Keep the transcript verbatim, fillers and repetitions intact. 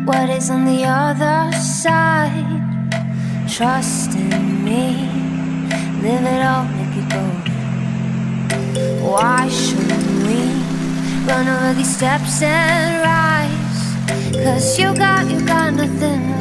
what is on the other side. Trust in me, live it all, make it golden. Why shouldn't we run over these steps and rise? Cause you got, you got nothing